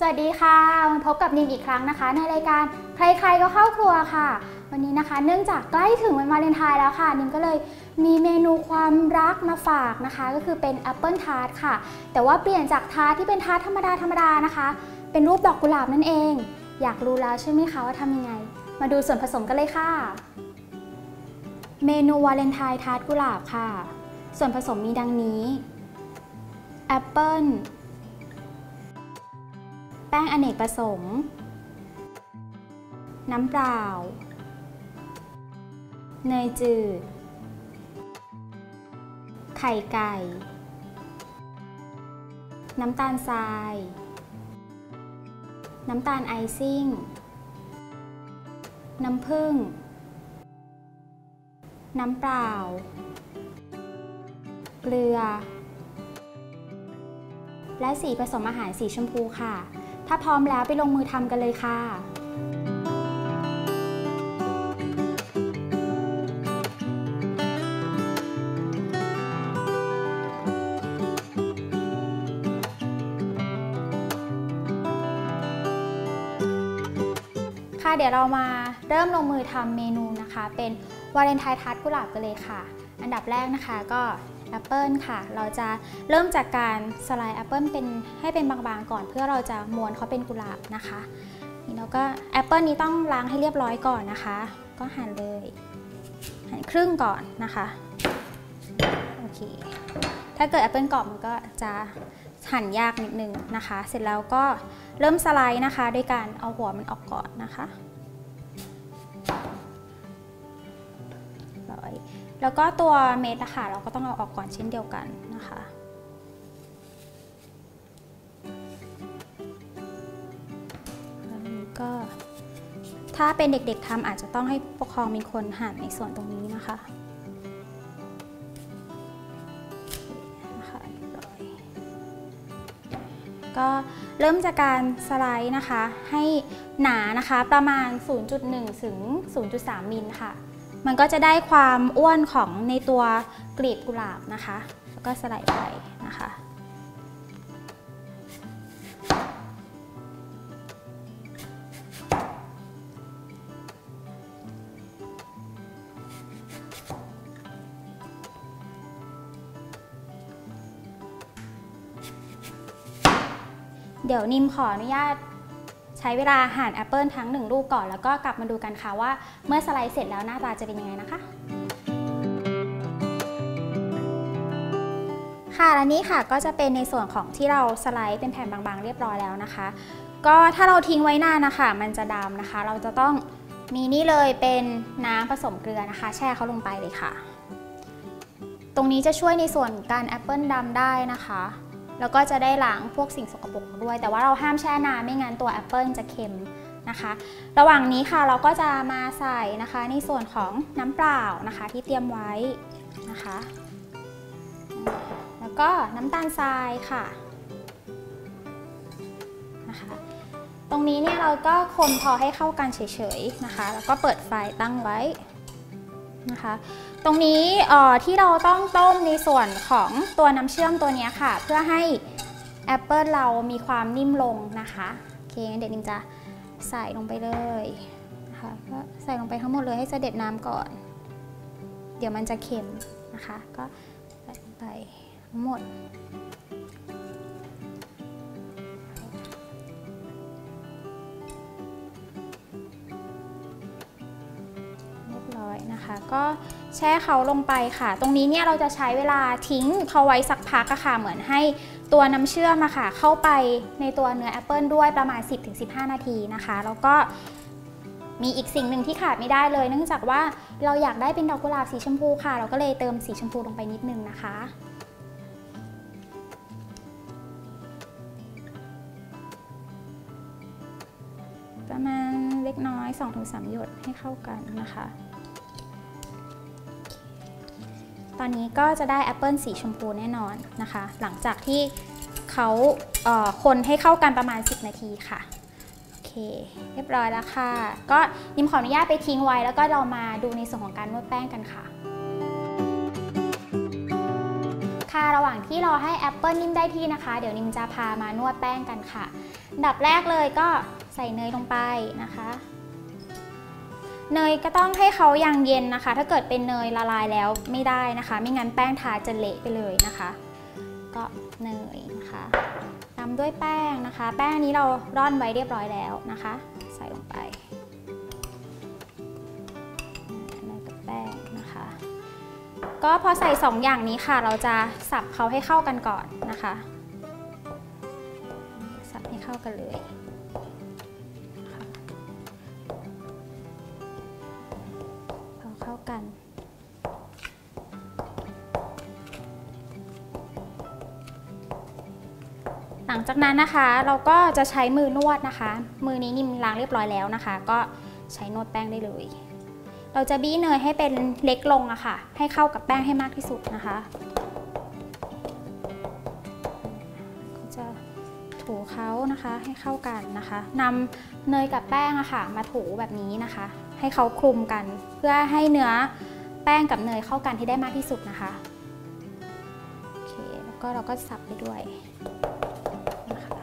สวัสดีค่ะมาพบกับนิมอีกครั้งนะคะในรายการใครๆก็เข้าครัวค่ะวันนี้นะคะเนื่องจากใกล้ถึงวันวาเลนไทน์แล้วค่ะนิมก็เลยมีเมนูความรักมาฝากนะคะก็คือเป็นแอปเปิลทาร์ตค่ะแต่ว่าเปลี่ยนจากทาร์ตที่เป็นทาร์ตธรรมดานะคะเป็นรูปดอกกุหลาบนั่นเองอยากรู้แล้วใช่ไหมคะว่าทำยังไงมาดูส่วนผสมกันเลยค่ะเมนูวาเลนไทน์ทาร์ตกุหลาบค่ะส่วนผสมมีดังนี้แอปเปิลแป้งอเนกประสงค์น้ำเปล่าเนยจืดไข่ไก่น้ำตาลทรายน้ำตาลไอซิ่งน้ำผึ้งน้ำเปล่าเกลือและสีผสมอาหารสีชมพูค่ะถ้าพร้อมแล้วไปลงมือทำกันเลยค่ะเดี๋ยวเรามาเริ่มลงมือทำเมนูนะคะเป็นวาเลนไทน์ทาร์ตกุหลาบกันเลยค่ะอันดับแรกนะคะก็แอปเปิลค่ะเราจะเริ่มจากการสไลด์แอปเปิลให้เป็นบางๆก่อนเพื่อเราจะม้วนเขาเป็นกุหลาบนะคะนี่แล้วก็แอปเปิลนี้ต้องล้างให้เรียบร้อยก่อนนะคะก็หั่นเลยหั่นครึ่งก่อนนะคะโอเคถ้าเกิดแอปเปิลกรอบมันก็จะหั่นยากนิดนึงนะคะเสร็จแล้วก็เริ่มสไลด์นะคะด้วยการเอาหัวมันออกก่อนนะคะแล้วก็ตัวเม็ดนะคะเราก็ต้องเอาออกก่อนเช่นเดียวกันนะคะแล้วนี้ก็ถ้าเป็นเด็กๆทำอาจจะต้องให้ผู้ปกครองเป็นคนหั่นในส่วนตรงนี้นะคะก็เริ่มจากการสไลด์นะคะให้หนานะคะประมาณ 0.1 ถึง 0.3 มิลค่ะมันก็จะได้ความอ้วนของในตัวกลีบกุหลาบนะคะแล้วก็สไลด์ไปนะคะเดี๋ยวนิมขออนุญาตใช้เวลาหั่นแอปเปิลทั้ง1ลูกก่อนแล้วก็กลับมาดูกันค่ะว่าเมื่อสไลด์เสร็จแล้วหน้าตาจะเป็นยังไงนะคะค่ะและนี้ค่ะก็จะเป็นในส่วนของที่เราสไลด์เป็นแผ่นบางๆเรียบร้อยแล้วนะคะก็ถ้าเราทิ้งไว้นานนะคะมันจะดำนะคะเราจะต้องมีนี่เลยเป็นน้ำผสมเกลือนะคะแช่เขาลงไปเลยค่ะตรงนี้จะช่วยในส่วนการแอปเปิลดำได้นะคะแล้วก็จะได้ล้างพวกสิ่งสกปรกด้วยแต่ว่าเราห้ามแช่นานไม่งั้นตัวแอปเปิลจะเค็มนะคะระหว่างนี้ค่ะเราก็จะมาใส่นะคะในส่วนของน้ำเปล่านะคะที่เตรียมไว้นะคะแล้วก็น้ำตาลทรายค่ะนะคะตรงนี้เนี่ยเราก็คนพอให้เข้ากันเฉยๆนะคะแล้วก็เปิดไฟตั้งไว้นะคะตรงนี้ที่เราต้องต้มในส่วนของตัวน้ำเชื่อมตัวนี้ค่ะเพื่อให้แอปเปิลเรามีความนิ่มลงนะคะโอเคเดี๋ยวนิมจะใส่ลงไปเลยนะคะก็ใส่ลงไปทั้งหมดเลยให้เสด็จน้ำก่อนเดี๋ยวมันจะเค็มนะคะก็ใส่ลงไปทั้งหมดนะคะก็แช่เขาลงไปค่ะตรงนี้เนี่ยเราจะใช้เวลาทิ้งเขาไว้สักพักค่ะเหมือนให้ตัวน้ำเชื่อมค่ะเข้าไปในตัวเนื้อแอปเปิลด้วยประมาณ 10-15 นาทีนะคะแล้วก็มีอีกสิ่งหนึ่งที่ขาดไม่ได้เลยเนื่องจากว่าเราอยากได้เป็นดอกกุหลาบสีชมพูค่ะเราก็เลยเติมสีชมพูลงไปนิดนึงนะคะประมาณเล็กน้อย 2-3 หยดให้เข้ากันนะคะตอนนี้ก็จะได้แอปเปิลสีชมพูแน่นอนนะคะหลังจากที่เขาคนให้เข้ากันประมาณ10 นาทีค่ะโอเคเรียบร้อยแล้วค่ะก็นิมขออนุญาตไปทิ้งไว้แล้วก็เรามาดูในส่วนของการนวดแป้งกันค่ะค่ะระหว่างที่รอให้แอปเปิลนิ่มได้ที่นะคะเดี๋ยวนิมจะพามานวดแป้งกันค่ะอันดับแรกเลยก็ใส่เนยลงไปนะคะเนยก็ต้องให้เขายังเย็นนะคะถ้าเกิดเป็นเนยละลายแล้วไม่ได้นะคะไม่งั้นแป้งทาจะเละไปเลยนะคะก็เนยนะคะตามด้วยแป้งนะคะแป้งนี้เราร่อนไว้เรียบร้อยแล้วนะคะใส่ลงไปเนยกับแป้งนะคะก็พอใส่2อย่างนี้ค่ะเราจะสับเขาให้เข้ากันก่อนนะคะสับให้เข้ากันเลยเข้ากันหลังจากนั้นนะคะเราก็จะใช้มือนวดนะคะมือนี้นิมล้างเรียบร้อยแล้วนะคะก็ใช้นวดแป้งได้เลยเราจะบี้เนยให้เป็นเล็กลงอะค่ะให้เข้ากับแป้งให้มากที่สุดนะคะก็จะถูเขานะคะให้เข้ากันนะคะนำเนยกับแป้งอะค่ะมาถูแบบนี้นะคะให้เขาคลุมกันเพื่อให้เนื้อแป้งกับเนยเข้ากันให้ได้มากที่สุดนะคะโอเคแล้วก็เราก็สับไปด้วยนะคะ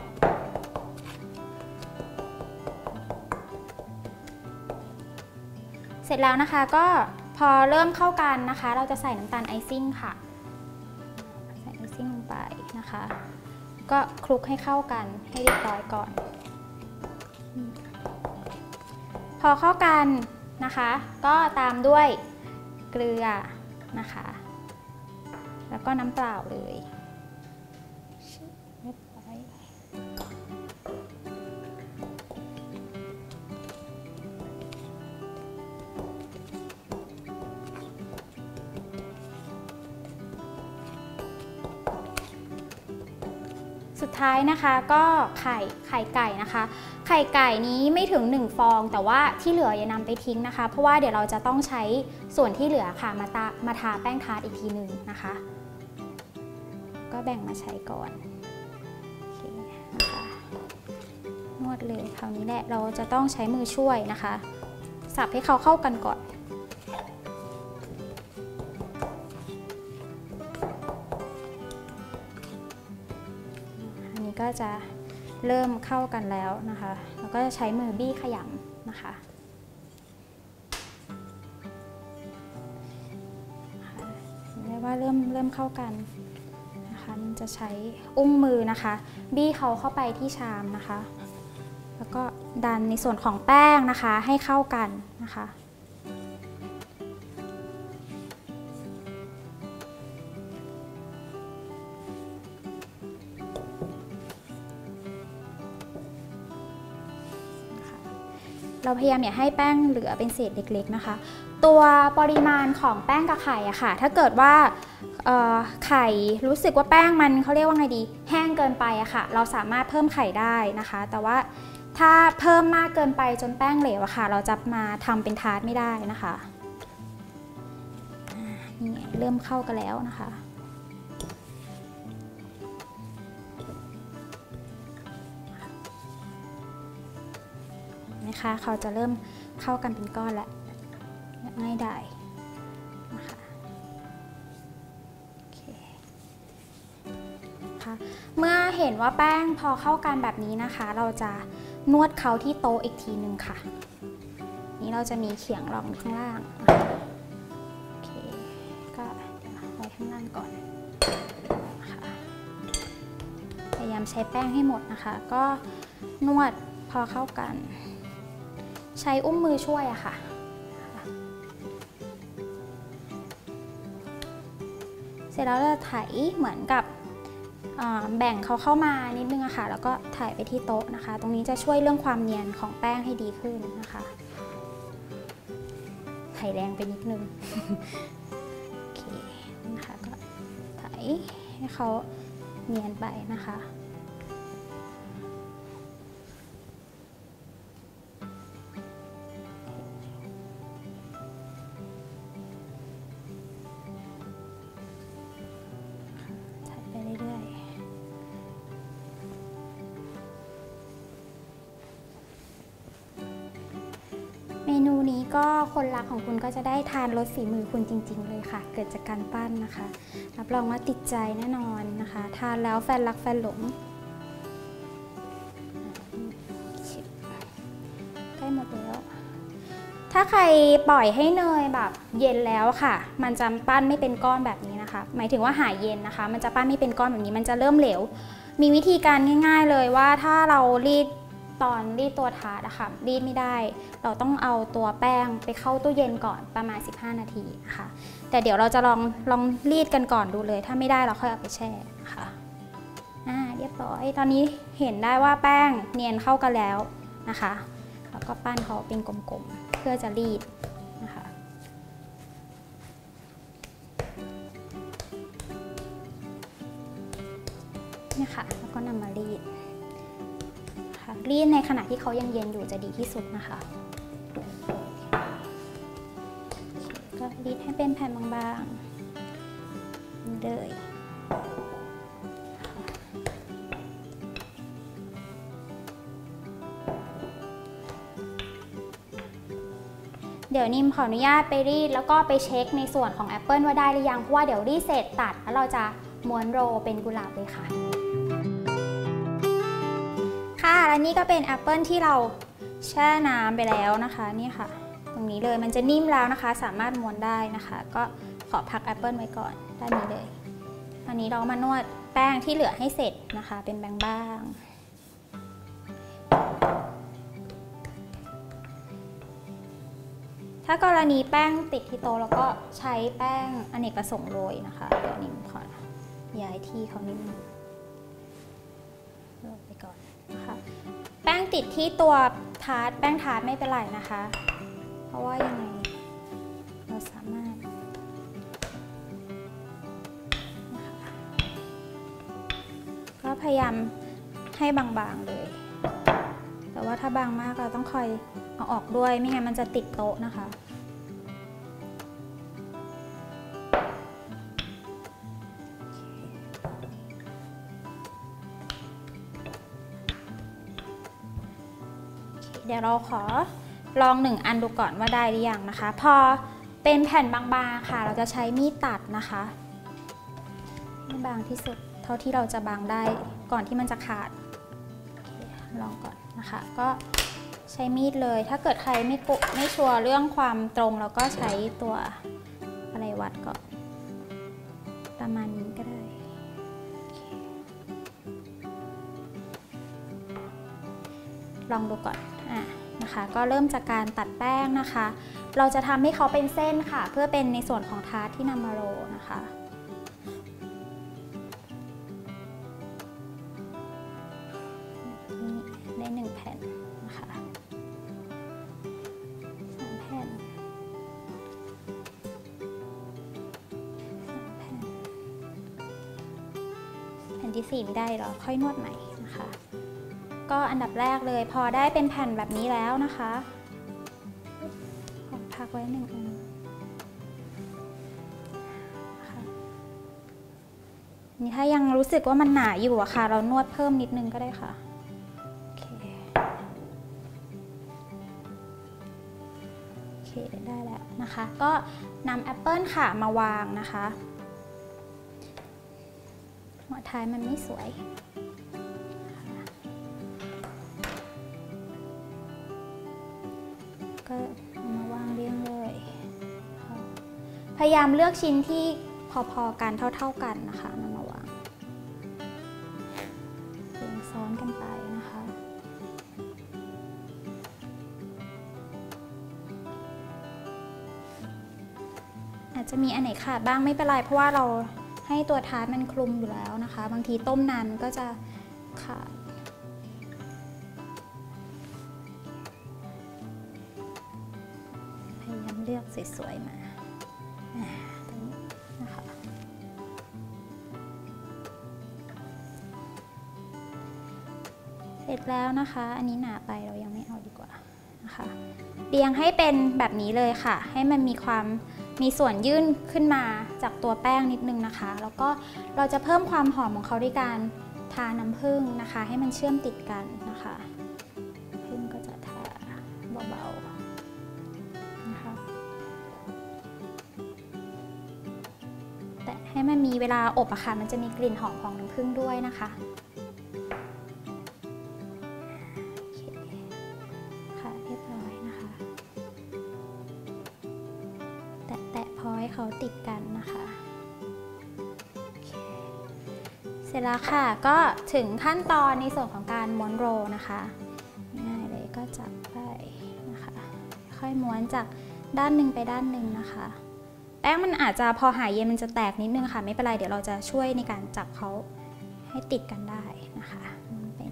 เสร็จแล้วนะคะก็พอเริ่มเข้ากันนะคะเราจะใส่น้ำตาลไอซิ่งค่ะใส่ไอซิ่งลงไปนะคะก็คลุกให้เข้ากันให้เรียบร้อยก่อนพอเข้ากันนะคะก็ตามด้วยเกลือนะคะแล้วก็น้ำเปล่าเลยเรียบร้อยสุดท้ายนะคะก็ไข่ไก่นะคะไข่ไก่นี้ไม่ถึง1ฟองแต่ว่าที่เหลืออย่านำไปทิ้งนะคะเพราะว่าเดี๋ยวเราจะต้องใช้ส่วนที่เหลือค่ะมาทาแป้งทาร์ตอีกทีหนึ่งนะคะก็แบ่งมาใช้ก่อนโอเคนะคะนวดเลยคราวนี้แหละเราจะต้องใช้มือช่วยนะคะสับให้เขาเข้ากันก่อนก็จะเริ่มเข้ากันแล้วนะคะแล้วก็จะใช้มือบี้ขยำนะคะเรียกว่าเริ่มเข้ากันนะคะมันจะใช้อุ้งมือนะคะบี้เขาเข้าไปที่ชามนะคะแล้วก็ดันในส่วนของแป้งนะคะให้เข้ากันนะคะเราพยายามอย่าให้แป้งเหลือเป็นเศษเล็กๆนะคะตัวปริมาณของแป้งกับไข่อะค่ะถ้าเกิดว่าไข่รู้สึกว่าแป้งมันเขาเรียกว่าไงดีแห้งเกินไปอะค่ะเราสามารถเพิ่มไข่ได้นะคะแต่ว่าถ้าเพิ่มมากเกินไปจนแป้งเหลวอะค่ะเราจะมาทำเป็นทาร์ตไม่ได้นะคะนี่เริ่มเข้ากันแล้วนะคะนะคะเขาจะเริ่มเข้ากันเป็นก้อนแล้วง่ายดายนะคะโอเคค่ะเมื่อเห็นว่าแป้งพอเข้ากันแบบนี้นะคะเราจะนวดเขาที่โต๊ะอีกทีนึงค่ะนี่เราจะมีเขียงรองข้างล่างโอเคก็ไว้ข้างล่างก่อนนะคะพยายามใช้แป้งให้หมดนะคะก็นวดพอเข้ากันใช้อุ้งมือช่วยอะค่ะเสร็จแล้วเราจะไถเหมือนกับแบ่งเขาเข้ามานิดนึงอะค่ะแล้วก็ถ่ายไปที่โต๊ะนะคะตรงนี้จะช่วยเรื่องความเนียนของแป้งให้ดีขึ้นนะคะไถแรงไปนิดนึงโอเคนะคะก็ไถให้เขาเนียนไปนะคะเมนูนี้ก็คนรักของคุณก็จะได้ทานรสฝีมือคุณจริงๆเลยค่ะเกิดจากการปั้นนะคะรับรองว่าติดใจแน่นอนนะคะทานแล้วแฟนรักแฟนหลงใกล้หมดแล้วถ้าใครปล่อยให้เนยแบบเย็นแล้วค่ะมันจะปั้นไม่เป็นก้อนแบบนี้นะคะหมายถึงว่าหายเย็นนะคะมันจะปั้นไม่เป็นก้อนแบบนี้มันจะเริ่มเหลวมีวิธีการง่ายๆเลยว่าถ้าเรารีดตอนรีดตัวทาร์ตอะค่ะรีดไม่ได้เราต้องเอาตัวแป้งไปเข้าตู้เย็นก่อนประมาณ15 นาทีนะคะแต่เดี๋ยวเราจะลองรีดกันก่อนดูเลยถ้าไม่ได้เราค่อยเอาไปแช่ค่ะเรียบร้อยตอนนี้เห็นได้ว่าแป้งเนียนเข้ากันแล้วนะคะแล้วก็ปั้นเขาเป็นกลมๆเพื่อจะรีดนะคะนี่ค่ะแล้วก็นำมารีดรีดในขณะที่เขายังเย็นอยู่จะดีที่สุดนะคะก็รีดให้เป็นแผ่นบางๆเลยเดี๋ยวนิมขออนุญาตไปรีดแล้วก็ไปเช็คในส่วนของแอปเปิลว่าได้หรือยังเพราะว่าเดี๋ยวรีดเสร็จตัดแล้วเราจะม้วนโรลเป็นกุหลาบเลยค่ะและนี่ก็เป็นแอปเปิลที่เราแช่น้ำไปแล้วนะคะนี่ค่ะตรงนี้เลยมันจะนิ่มแล้วนะคะสามารถม้วนได้นะคะก็ขอพักแอปเปิลไว้ก่อนด้านนี้เลยอันนี้เรามานวดแป้งที่เหลือให้เสร็จนะคะเป็นแบงบ้างถ้ากรณีแป้งติดที่โต๊ะแล้วก็ใช้แป้งอเนกประสงค์โรยนะคะเดี๋ยวนี้ขอย้ายที่เขานิดนึงลงไปก่อนนะคะแป้งติดที่ตัวทาร์ตแป้งทาร์ตไม่เป็นไรนะคะเพราะว่ายังไงเราสามารถนะคะก็พยายามให้บางๆเลยแต่ว่าถ้าบางมากเราต้องคอยเอาออกด้วยไม่งั้นมันจะติดโต๊ะนะคะเดี๋ยวเราขอลอง1 อันดูก่อนว่าได้หรือยังนะคะพอเป็นแผ่นบางๆค่ะเราจะใช้มีดตัดนะคะให้บางที่สุดเท่าที่เราจะบางได้ก่อนที่มันจะขาดลองก่อนนะคะก็ใช้มีดเลยถ้าเกิดใครไม่ชัวร์เรื่องความตรงเราก็ใช้ตัวอะไรวัดก่อนประมาณนี้ก็ได้ลองดูก่อนนะคะก็เริ่มจากการตัดแป้งนะคะเราจะทำให้เขาเป็นเส้นค่ะเพื่อเป็นในส่วนของทาร์ตที่นำมาโรลนะคะได้1 แผ่นนะคะ2 แผ่น3 แผ่นแผ่นที่4ไม่ได้หรอค่อยนวดใหม่นะคะก็อันดับแรกเลยพอได้เป็นแผ่นแบบนี้แล้วนะคะพักไว้1 อันนี่ถ้ายังรู้สึกว่ามันหนาอยู่อะค่ะเรานวดเพิ่มนิดนึงก็ได้ค่ะโอเคได้แล้วนะคะก็นำแอปเปิลค่ะมาวางนะคะหัวท้ายมันไม่สวยก็มาวางเรียงเลยพยายามเลือกชิ้นที่พอๆกันเท่าๆกันนะคะนำมาวางเรียงซ้อนกันไปนะคะอาจจะมีอันไหนขาดบ้างไม่เป็นไรเพราะว่าเราให้ตัวทาร์ตมันคลุมอยู่แล้วนะคะบางทีต้มนานมันก็จะขาดเลือกสวยๆมาตรงนี้นะคะเสร็จแล้วนะคะอันนี้หนาไปเรายังไม่เอาดีกว่านะคะเรียงให้เป็นแบบนี้เลยค่ะให้มันมีส่วนยื่นขึ้นมาจากตัวแป้งนิดนึงนะคะแล้วก็เราจะเพิ่มความหอมของเขาด้วยการทาน้ำผึ้งนะคะให้มันเชื่อมติดกันนะคะผึ้งก็จะทาเบาๆให้มันมีเวลาอบอะค่ะมันจะมีกลิ่นหอมของน้ำผึ้งด้วยนะคะค่ะเรียบร้อยนะคะแตะพอให้เขาติดกันนะคะเสร็จแล้วค่ะก็ถึงขั้นตอนในส่วนของการม้วนโรลนะคะง่ายเลยก็จับไปนะคะค่อยม้วนจากด้านหนึ่งไปด้านหนึ่งนะคะแป้งมันอาจจะพอหายเย็นมันจะแตกนิดนึงค่ะไม่เป็นไรเดี๋ยวเราจะช่วยในการจับเขาให้ติดกันได้นะคะเป็น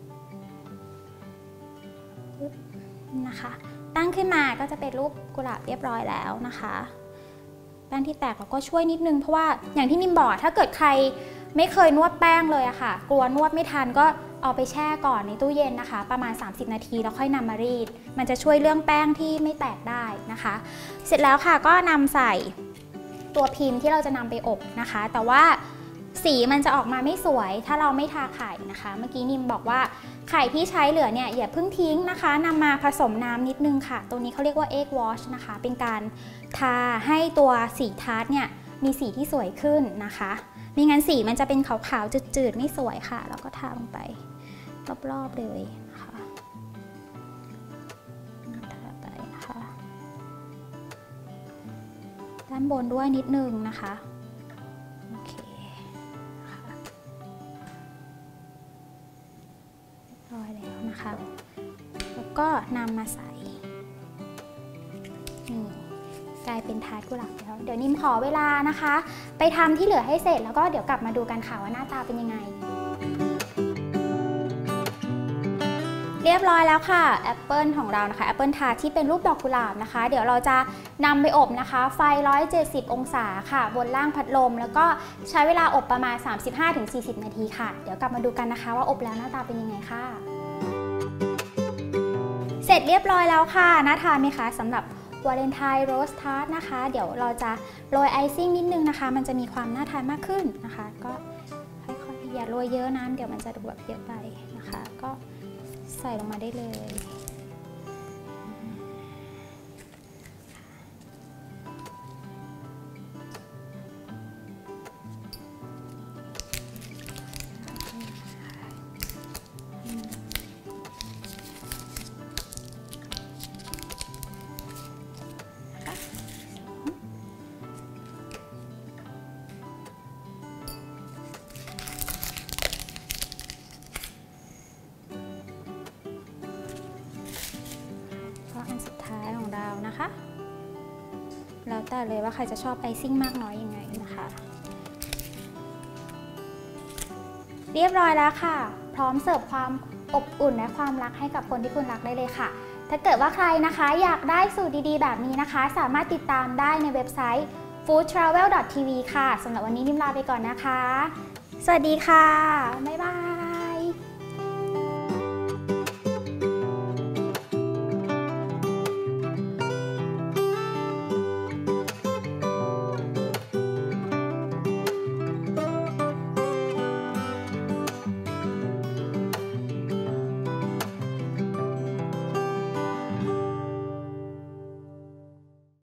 นะคะตั้งขึ้นมาก็จะเป็นรูปกุหลาบเรียบร้อยแล้วนะคะแป้งที่แตกเราก็ช่วยนิดนึงเพราะว่าอย่างที่นิมบอกถ้าเกิดใครไม่เคยนวดแป้งเลยอะค่ะกลัวนวดไม่ทันก็เอาไปแช่ก่อนในตู้เย็นนะคะประมาณ30นาทีแล้วค่อยนำมารีดมันจะช่วยเรื่องแป้งที่ไม่แตกได้นะคะเสร็จแล้วค่ะก็นำใส่ตัวพิมพ์ที่เราจะนำไปอบนะคะแต่ว่าสีมันจะออกมาไม่สวยถ้าเราไม่ทาไข่นะคะเมื่อกี้นิมบอกว่าไข่ที่ใช้เหลือเนี่ยอย่าเพิ่งทิ้งนะคะนำมาผสมน้ำนิดนึงค่ะตัวนี้เขาเรียกว่า egg wash นะคะเป็นการทาให้ตัวสีทาร์ตเนี่ยมีสีที่สวยขึ้นนะคะไม่งั้นสีมันจะเป็นขาวๆจืดๆไม่สวยค่ะแล้วก็ทาลงไปรอบๆเลยนะคะทาไปนะคะด้านบนด้วยนิดนึงนะคะโอเคค่ะเรียบร้อยแล้วนะคะแล้วก็นำมาใส่กลายเป็นทาร์ตกุหลาบแล้วเดี๋ยวนิมขอเวลานะคะไปทำที่เหลือให้เสร็จแล้วก็เดี๋ยวกลับมาดูกันค่ะว่าหน้าตาเป็นยังไงเรียบร้อยแล้วค่ะแอปเปิลของเรานะคะแอปเปิลทาร์ตที่เป็นรูปดอกกุหลาบนะคะเดี๋ยวเราจะนำไปอบนะคะไฟ170องศาค่ะบนล่างพัดลมแล้วก็ใช้เวลาอบประมาณ 35-40 นาทีค่ะเดี๋ยวกลับมาดูกันนะคะว่าอบแล้วหน้าตาเป็นยังไงค่ะเสร็จเรียบร้อยแล้วค่ะน่าทานไหมคะสำหรับวาเลนไทน์โรสทาร์ตนะคะเดี๋ยวเราจะโรยไอซิ่งนิดนึงนะคะมันจะมีความน่าทานมากขึ้นนะคะก็ค่อยๆอย่าโรยเยอะนะเดี๋ยวมันจะดูแบบเยอะไปนะคะก็ใส่ลงมาได้เลยอันสุดท้ายของเรานะคะแล้วแต่เลยว่าใครจะชอบไอซิ่งมากน้อยยังไงนะคะเรียบร้อยแล้วค่ะพร้อมเสิร์ฟความอบอุ่นและความรักให้กับคนที่คุณรักได้เลยค่ะถ้าเกิดว่าใครนะคะอยากได้สูตรดีๆแบบนี้นะคะสามารถติดตามได้ในเว็บไซต์ foodtravel.tv ค่ะสำหรับวันนี้นิมลาไปก่อนนะคะสวัสดีค่ะบ๊ายบาย